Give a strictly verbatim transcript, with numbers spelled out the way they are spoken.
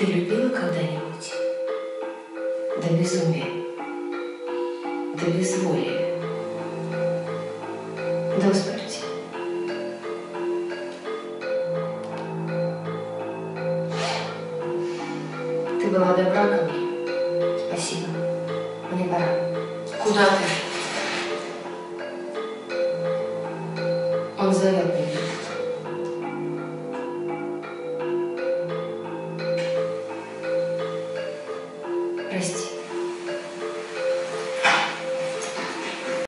Ты любила когда-нибудь? До безумия, до безволия, до смерти. Ты была добра ко мне. Спасибо. Мне пора. Куда ты? Он зовет меня.